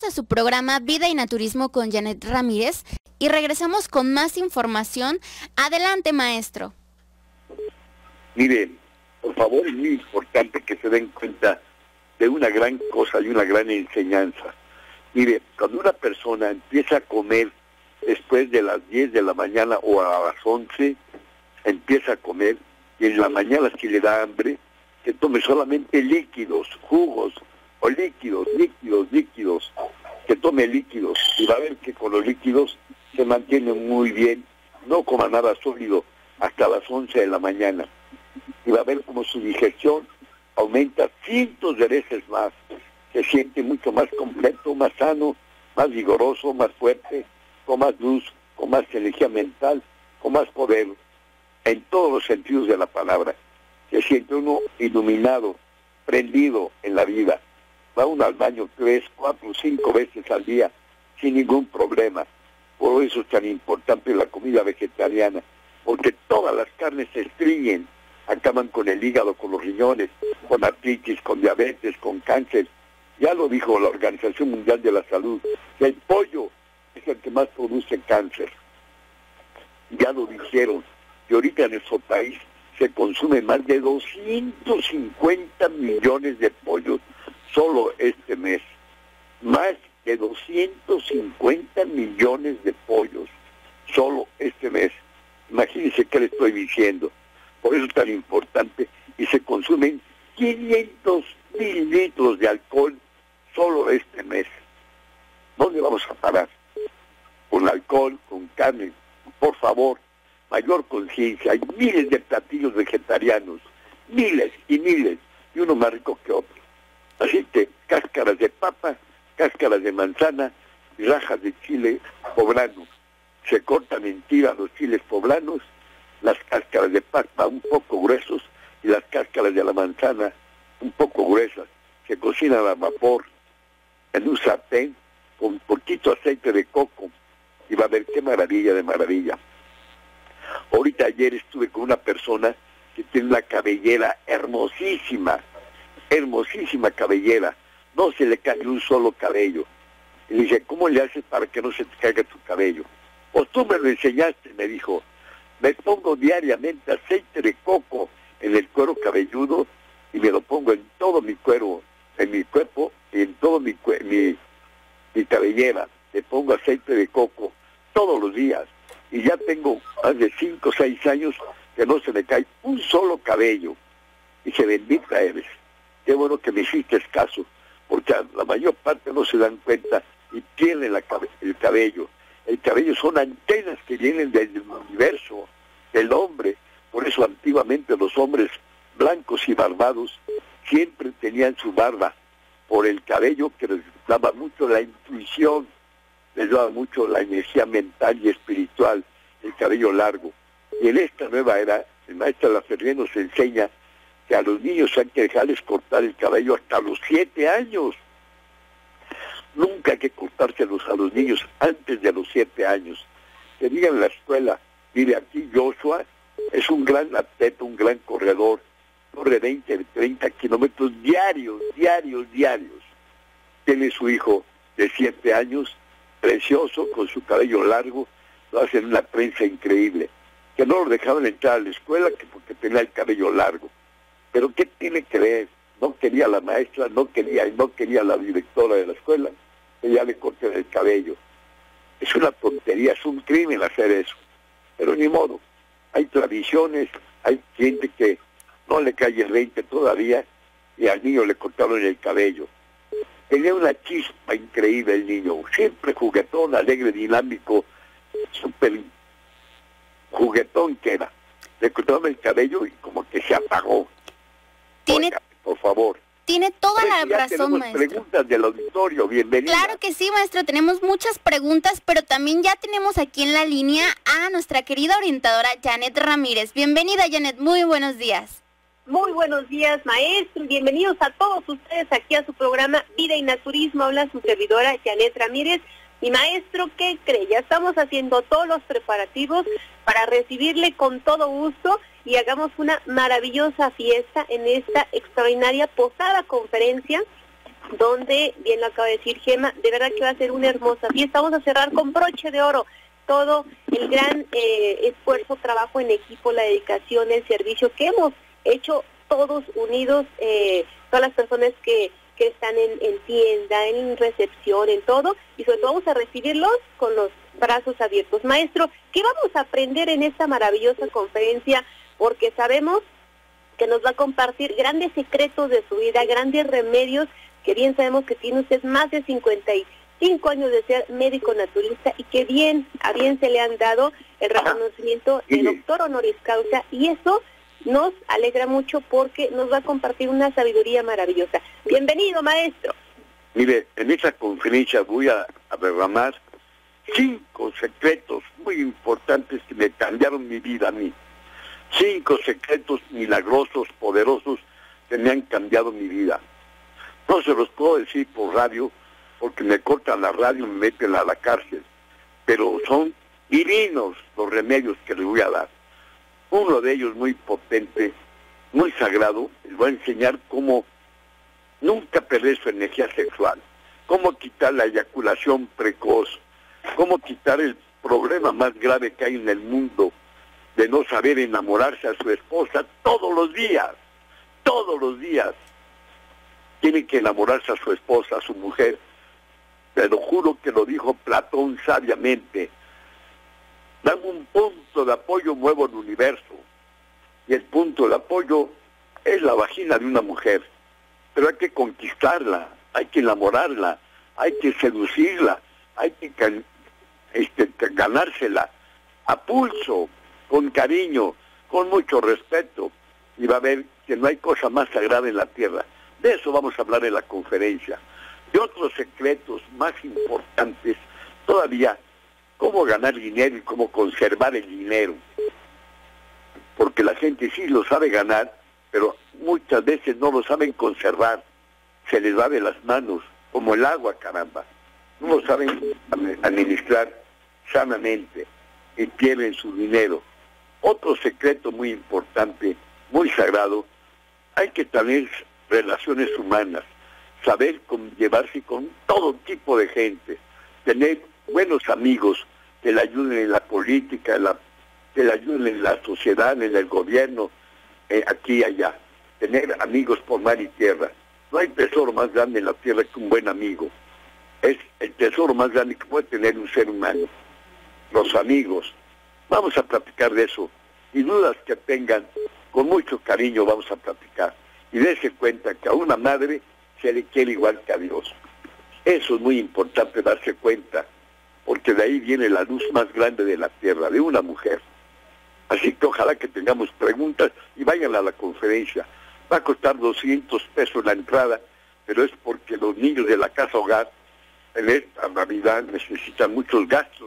a su programa Vida y Naturismo con Janet Ramírez y regresamos con más información. Adelante, maestro. Miren, por favor, es muy importante que se den cuenta de una gran cosa y una gran enseñanza. Mire, cuando una persona empieza a comer después de las 10 de la mañana o a las 11, empieza a comer y en la mañana si le da hambre, que tome solamente líquidos, jugos o líquidos, que tome líquidos y va a ver que con los líquidos se mantiene muy bien, no coma nada sólido hasta las 11 de la mañana y va a ver como su digestión aumenta cientos de veces más, se siente mucho más completo, más sano, más vigoroso, más fuerte, con más luz, con más energía mental, con más poder, en todos los sentidos de la palabra. Se siente uno iluminado, prendido en la vida. Va uno al baño 3, 4, 5 veces al día sin ningún problema. Por eso es tan importante la comida vegetariana, porque todas las carnes se estreñen, acaban con el hígado, con los riñones, con artritis, con diabetes, con cáncer. Ya lo dijo la Organización Mundial de la Salud, que el pollo es el que más produce cáncer. Ya lo dijeron, y ahorita en nuestro país se consumen más de 250 millones de pollos solo este mes. Más de 250 millones de pollos solo este mes. Imagínense qué le estoy diciendo. Por eso es tan importante. Y se consumen 500,000 litros de alcohol solo este mes. ¿Dónde vamos a parar? Con alcohol, con carne. Por favor, mayor conciencia. Hay miles de platillos vegetarianos, miles y miles, y uno más rico que otro. Así que cáscaras de papa, cáscaras de manzana y rajas de chile poblano. Se cortan en tiras los chiles poblanos, las cáscaras de papa un poco gruesos y las cáscaras de la manzana un poco gruesas. Se cocinan a vapor en un sartén con poquito aceite de coco y va a ver qué maravilla de maravilla. Ahorita ayer estuve con una persona que tiene una cabellera hermosísima, hermosísima cabellera, no se le cae un solo cabello. Y le dije, ¿cómo le haces para que no se te caiga tu cabello? Pues tú me lo enseñaste, me dijo. Me pongo diariamente aceite de coco en el cuero cabelludo y me lo pongo en todo mi cuero, en mi cuerpo y en todo mi cabellera. Le pongo aceite de coco todos los días. Y ya tengo más de 5 o 6 años que no se me cae un solo cabello. Y se bendita eres. Qué bueno que me hiciste caso, porque la mayor parte no se dan cuenta y pierden el cabello. El cabello son antenas que vienen del universo, del hombre. Por eso antiguamente los hombres blancos y barbados siempre tenían su barba, por el cabello que les daba mucho la intuición, les daba mucho la energía mental y espiritual, el cabello largo. Y en esta nueva era, el maestro Laferrier nos enseña que a los niños hay que dejarles cortar el cabello hasta los 7 años. Nunca hay que cortárselos a los niños antes de los 7 años. Que digan en la escuela, mire, aquí Joshua es un gran atleta, un gran corredor, corre 20, 30 kilómetros diarios. Tiene su hijo de 7 años, precioso, con su cabello largo, lo hacen una prensa increíble. Que no lo dejaban entrar a la escuela que porque tenía el cabello largo. Pero ¿qué tiene que ver? No quería la maestra, no quería la directora de la escuela, que ya le corten el cabello. Es una tontería, es un crimen hacer eso. Pero ni modo, hay tradiciones, hay gente que no le cae el 20 todavía y al niño le cortaron el cabello. Tenía una chispa increíble el niño, siempre juguetón, alegre, dinámico, súper juguetón que era. Le cortaron el cabello y como que se apagó. Oiga, por favor. Tiene toda la razón, maestro. Preguntas del auditorio, bienvenida. Claro que sí, maestro, tenemos muchas preguntas, pero también ya tenemos aquí en la línea a nuestra querida orientadora Janet Ramírez. Bienvenida, Janet, muy buenos días. Muy buenos días, maestro, bienvenidos a todos ustedes aquí a su programa Vida y Naturismo. Habla su servidora Janet Ramírez. Y maestro, ¿qué cree? Ya estamos haciendo todos los preparativos para recibirle con todo gusto y hagamos una maravillosa fiesta en esta extraordinaria posada conferencia donde, bien lo acaba de decir Gema, de verdad que va a ser una hermosa fiesta. Vamos a cerrar con broche de oro todo el gran esfuerzo, trabajo en equipo, la dedicación, el servicio que hemos hecho todos unidos, todas las personas que están en tienda, en recepción, en todo, y sobre todo vamos a recibirlos con los brazos abiertos. Maestro, ¿qué vamos a aprender en esta maravillosa conferencia? Porque sabemos que nos va a compartir grandes secretos de su vida, grandes remedios, que bien sabemos que tiene usted más de 55 años de ser médico naturista y que a bien se le han dado el reconocimiento de doctor honoris causa, y eso nos alegra mucho porque nos va a compartir una sabiduría maravillosa. Bienvenido, maestro. Mire, en esta conferencia voy a derramar 5 secretos muy importantes que me cambiaron mi vida a mí. 5 secretos milagrosos, poderosos, que me han cambiado mi vida. No se los puedo decir por radio, porque me cortan la radio y me meten a la cárcel. Pero son divinos los remedios que les voy a dar. Uno de ellos muy potente, muy sagrado, les voy a enseñar cómo nunca perder su energía sexual, cómo quitar la eyaculación precoz, cómo quitar el problema más grave que hay en el mundo, de no saber enamorarse a su esposa todos los días. Tiene que enamorarse a su esposa, a su mujer. Te lo juro que lo dijo Platón sabiamente. Dame un punto de apoyo, muevo el universo. Y el punto de apoyo es la vagina de una mujer. Pero hay que conquistarla, hay que enamorarla, hay que seducirla, hay que ganársela a pulso, con cariño, con mucho respeto. Y va a ver que no hay cosa más sagrada en la tierra. De eso vamos a hablar en la conferencia. De otros secretos más importantes todavía, cómo ganar dinero y cómo conservar el dinero. Porque la gente sí lo sabe ganar, pero muchas veces no lo saben conservar. Se les va de las manos, como el agua, caramba. No lo saben administrar sanamente y pierden su dinero. Otro secreto muy importante, muy sagrado, hay que tener relaciones humanas, saber llevarse con todo tipo de gente, tener buenos amigos que le ayuden en la política, que le ayuden en la sociedad, en el gobierno, aquí y allá. Tener amigos por mar y tierra. No hay tesoro más grande en la tierra que un buen amigo. Es el tesoro más grande que puede tener un ser humano. Los amigos. Vamos a platicar de eso. Y dudas que tengan, con mucho cariño vamos a platicar. Y dése cuenta que a una madre se le quiere igual que a Dios. Eso es muy importante darse cuenta, porque de ahí viene la luz más grande de la tierra, de una mujer. Así que ojalá que tengamos preguntas y vayan a la conferencia. Va a costar 200 pesos la entrada, pero es porque los niños de la casa hogar en esta Navidad necesitan muchos gastos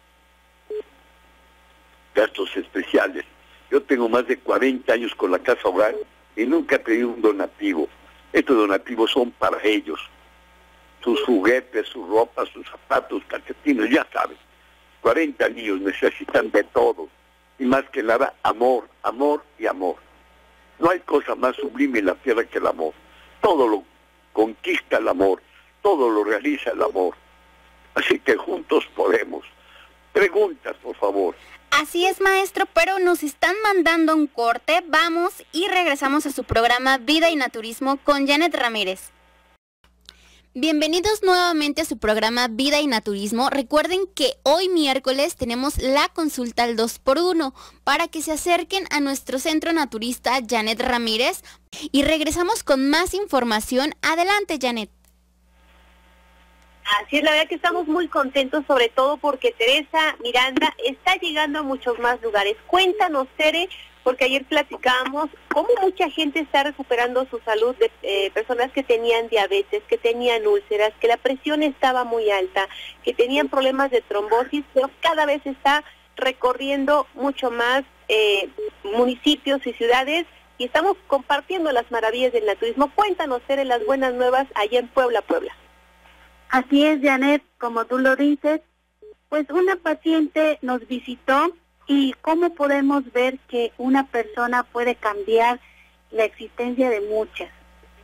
especiales. Yo tengo más de 40 años con la casa hogar y nunca he pedido un donativo. Estos donativos son para ellos. Sus juguetes, su ropa, sus zapatos, calcetines, ya saben. 40 niños necesitan de todo. Y más que nada, amor, amor y amor. No hay cosa más sublime en la tierra que el amor. Todo lo conquista el amor, todo lo realiza el amor. Así que juntos podemos. Preguntas, por favor. Así es, maestro, pero nos están mandando un corte. Vamos y regresamos a su programa Vida y Naturismo con Janet Ramírez. Bienvenidos nuevamente a su programa Vida y Naturismo. Recuerden que hoy miércoles tenemos la consulta al 2x1 para que se acerquen a nuestro centro naturista Janet Ramírez y regresamos con más información. Adelante, Janet. Así es, la verdad que estamos muy contentos, sobre todo porque Teresa Miranda está llegando a muchos más lugares. Cuéntanos, Tere, porque ayer platicábamos cómo mucha gente está recuperando su salud de personas que tenían diabetes, que tenían úlceras, que la presión estaba muy alta, que tenían problemas de trombosis, pero cada vez está recorriendo mucho más municipios y ciudades y estamos compartiendo las maravillas del naturismo. Cuéntanos, Tere, las buenas nuevas allá en Puebla. Así es, Janet, como tú lo dices, pues una paciente nos visitó y cómo podemos ver que una persona puede cambiar la existencia de muchas.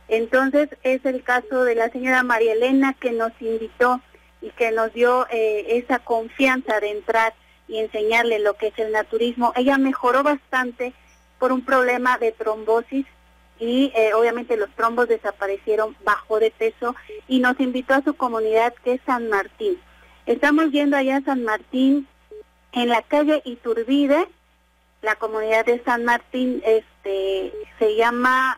Entonces es el caso de la señora María Elena, que nos invitó y que nos dio esa confianza de entrar y enseñarle lo que es el naturismo. Ella mejoró bastante por un problema de trombosis y obviamente los trombos desaparecieron, bajó de peso y nos invitó a su comunidad, que es San Martín. Estamos yendo allá a San Martín, en la calle Iturbide. La comunidad de San Martín se llama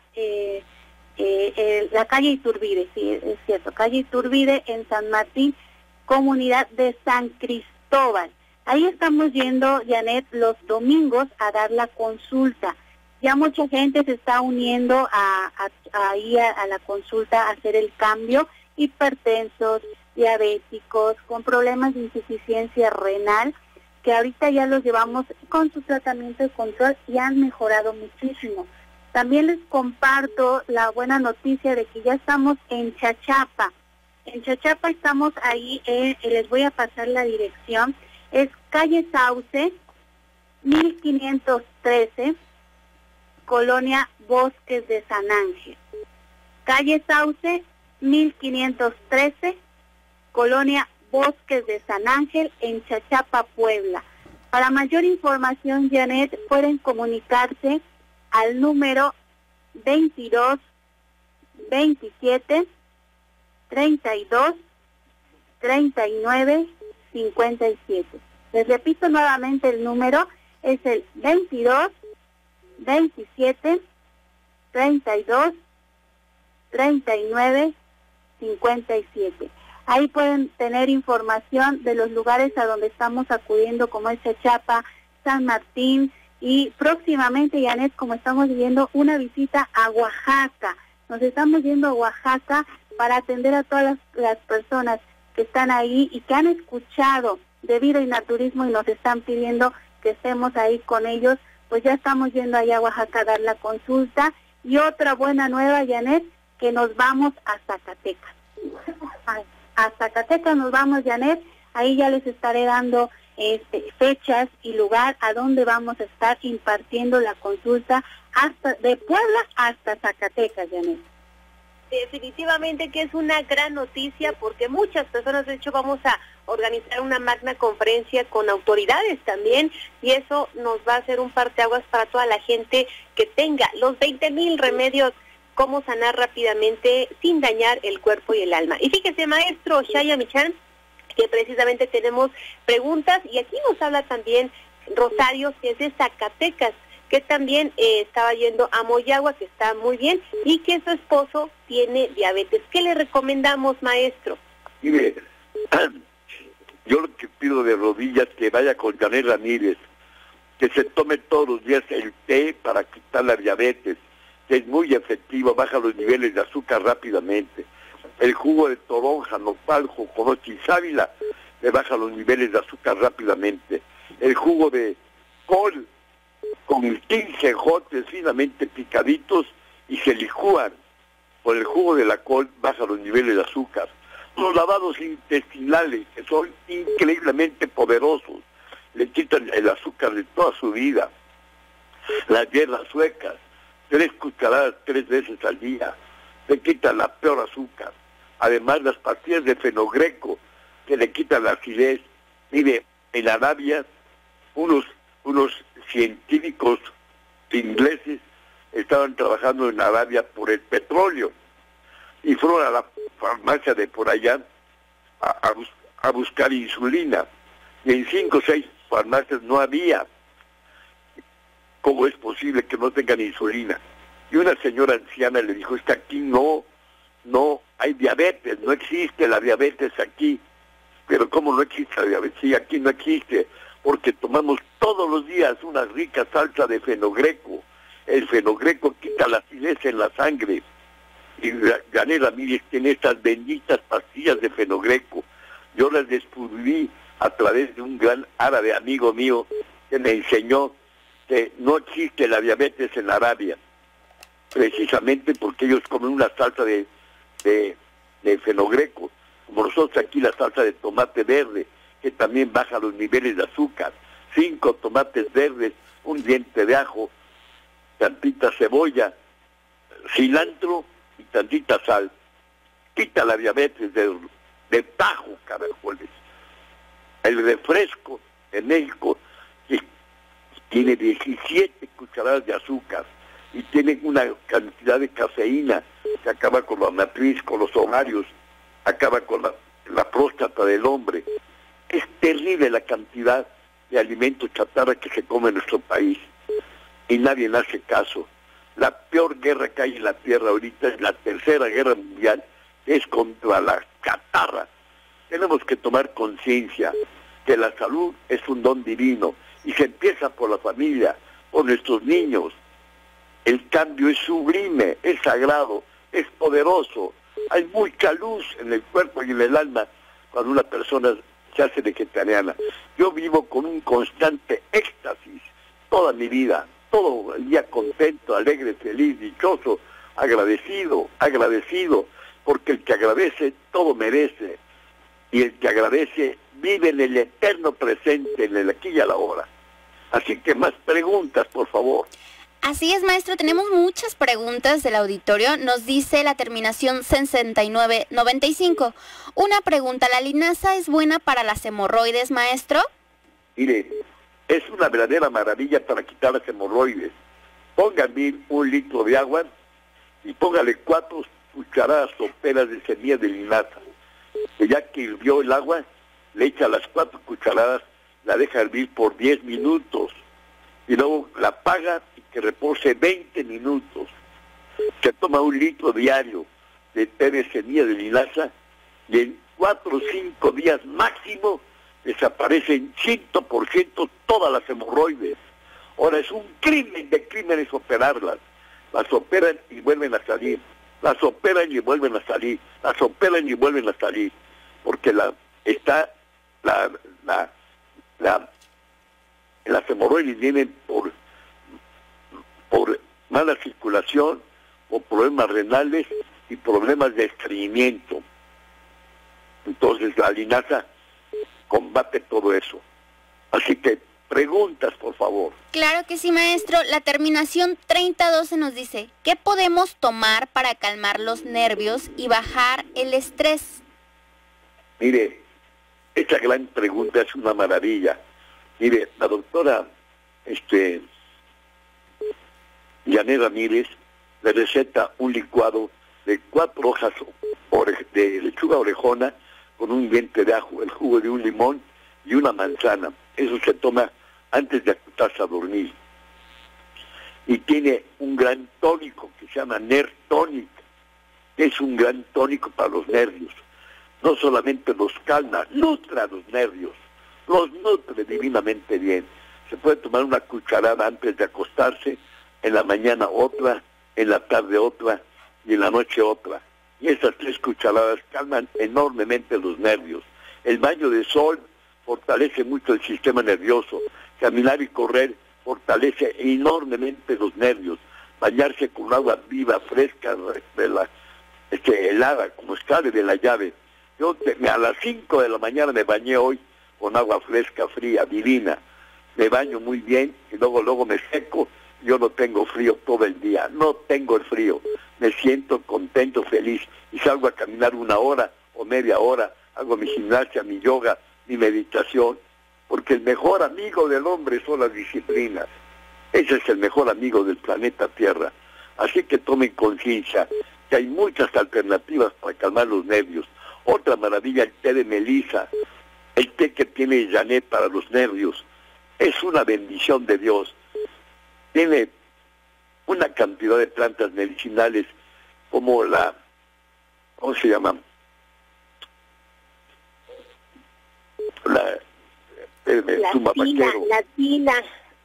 la calle Iturbide, sí, es cierto, calle Iturbide en San Martín, comunidad de San Cristóbal. Ahí estamos yendo, Janet, los domingos a dar la consulta. Ya mucha gente se está uniendo ahí a la consulta a hacer el cambio, hipertensos, diabéticos, con problemas de insuficiencia renal, que ahorita ya los llevamos con su tratamiento de control y han mejorado muchísimo. También les comparto la buena noticia de que ya estamos en Chachapa. En Chachapa estamos ahí, les voy a pasar la dirección, es calle Sauce, 1513, Colonia Bosques de San Ángel. Calle Sauce, 1513, Colonia Bosques de San Ángel, en Chachapa, Puebla. Para mayor información, Janet, pueden comunicarse al número 22 27 32 39 57. Les repito nuevamente, el número es el 22 27 32 39 57. Ahí pueden tener información de los lugares a donde estamos acudiendo, como es Chachapa, San Martín, y próximamente, Janet, como estamos viendo, una visita a Oaxaca. Nos estamos yendo a Oaxaca para atender a todas las personas que están ahí y que han escuchado de vida y naturismo y nos están pidiendo que estemos ahí con ellos. Pues ya estamos yendo allá a Oaxaca a dar la consulta. Y otra buena nueva, Janet, que nos vamos a Zacatecas. A Zacatecas nos vamos, Janet. Ahí ya les estaré dando fechas y lugar a donde vamos a estar impartiendo la consulta, hasta de Puebla hasta Zacatecas, Janet. Definitivamente que es una gran noticia, porque muchas personas, de hecho, vamos a organizar una magna conferencia con autoridades también, y eso nos va a hacer un parteaguas para toda la gente que tenga los 20,000 remedios cómo sanar rápidamente sin dañar el cuerpo y el alma. Y fíjese, maestro Shaya Michan, que precisamente tenemos preguntas, y aquí nos habla también Rosario, que es de Zacatecas, que también estaba yendo a Moyagua, que está muy bien, y que su esposo tiene diabetes. ¿Qué le recomendamos, maestro? Mire, yo lo que pido de rodillas, que vaya con Janet Ramírez, que se tome todos los días el té para quitar la diabetes, que es muy efectivo, baja los niveles de azúcar rápidamente. El jugo de toronja, nopal, jojonochi y sábila le baja los niveles de azúcar rápidamente. El jugo de col con 15 ejotes finamente picaditos y se licúan. Con el jugo de la col baja los niveles de azúcar. Los lavados intestinales, que son increíblemente poderosos, le quitan el azúcar de toda su vida. Las hierbas suecas, 3 cucharadas 3 veces al día, le quitan la peor azúcar. Además, las pastillas de fenogreco, que le quitan la acidez. Mire, en Arabia, unos científicos ingleses estaban trabajando en Arabia por el petróleo y fueron a la farmacia de por allá a buscar insulina, y en 5 o 6 farmacias no había. ¿Cómo es posible que no tengan insulina? Y una señora anciana le dijo, es que aquí no hay diabetes, no existe la diabetes aquí. Pero ¿cómo no existe la diabetes? Sí, aquí no existe, porque tomamos todos los días una rica salsa de fenogreco. El fenogreco quita la acidez en la sangre. Y Janet Ramírez tiene estas benditas pastillas de fenogreco. Yo las descubrí a través de un gran árabe amigo mío que me enseñó que no existe la diabetes en Arabia, precisamente porque ellos comen una salsa de fenogreco, como nosotros aquí la salsa de tomate verde, que también baja los niveles de azúcar. 5 tomates verdes, un diente de ajo, tantita cebolla, cilantro y tantita sal, quita la diabetes de tajo, carajoles. El refresco en México tiene 17 cucharadas de azúcar y tiene una cantidad de cafeína que acaba con la matriz, con los ovarios, acaba con la próstata del hombre. Es terrible la cantidad de alimentos chatarra que se come en nuestro país y nadie le hace caso. La peor guerra que hay en la tierra ahorita es la Tercera Guerra Mundial, que es contra la chatarra. Tenemos que tomar conciencia que la salud es un don divino y se empieza por la familia, por nuestros niños. El cambio es sublime, es sagrado, es poderoso. Hay mucha luz en el cuerpo y en el alma cuando una persona se hace vegetariana. Yo vivo con un constante éxtasis toda mi vida, todo el día contento, alegre, feliz, dichoso, agradecido, porque el que agradece todo merece, y el que agradece vive en el eterno presente, en el aquí y a la hora. Así que más preguntas, por favor. Así es, maestro, tenemos muchas preguntas del auditorio. Nos dice la terminación 6995. Una pregunta, ¿la linaza es buena para las hemorroides, maestro? Mire, es una verdadera maravilla para quitar las hemorroides. Póngame 1 litro de agua y póngale 4 cucharadas soperas de semilla de linaza. Y ya que hirvió el agua, le echa las 4 cucharadas, la deja hervir por 10 minutos y luego la apaga y que repose 20 minutos. Se toma 1 litro diario de té de semilla de linaza y en 4 o 5 días máximo desaparecen 100% todas las hemorroides. Ahora es un crimen de crímenes operarlas. Las operan y vuelven a salir. Las operan y vuelven a salir. Las operan y vuelven a salir. Porque las hemorroides vienen por mala circulación, o problemas renales y problemas de estreñimiento. Entonces la linaza combate todo eso. Así que preguntas, por favor. Claro que sí, maestro. La terminación 3012 nos dice, ¿qué podemos tomar para calmar los nervios y bajar el estrés? Mire, esta gran pregunta es una maravilla. Mire, la doctora Janet Ramírez le receta un licuado de 4 hojas de lechuga orejona con un diente de ajo, el jugo de un limón y una manzana. Eso se toma antes de acostarse a dormir. Y tiene un gran tónico que se llama Nerve Tonic, que es un gran tónico para los nervios. No solamente los calma, nutre a los nervios, los nutre divinamente bien. Se puede tomar una cucharada antes de acostarse, en la mañana otra, en la tarde otra y en la noche otra. Y esas 3 cucharadas calman enormemente los nervios. El baño de sol fortalece mucho el sistema nervioso. Caminar y correr fortalece enormemente los nervios. Bañarse con agua viva, fresca, helada, como escale de la llave. Yo a las 5 de la mañana me bañé hoy con agua fresca, fría, divina. Me baño muy bien y luego me seco. Yo no tengo frío todo el día, no tengo el frío. Me siento contento, feliz y salgo a caminar 1 hora o media hora. Hago mi gimnasia, mi yoga, mi meditación. Porque el mejor amigo del hombre son las disciplinas. Ese es el mejor amigo del planeta Tierra. Así que tomen conciencia que hay muchas alternativas para calmar los nervios. Otra maravilla, el té de melisa, el té que tiene Janet para los nervios. Es una bendición de Dios. Tiene una cantidad de plantas medicinales como ¿cómo se llama? La tila,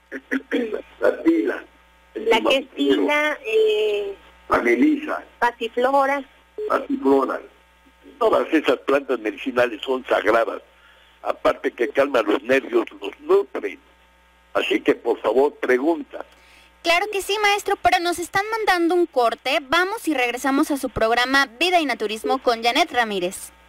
la que es tila, la melisa, pasiflora. Todas esas plantas medicinales son sagradas, aparte que calman los nervios, los nutren. Así que por favor, pregunta. Claro que sí, maestro, pero nos están mandando un corte. Vamos y regresamos a su programa Vida y Naturismo con Janet Ramírez.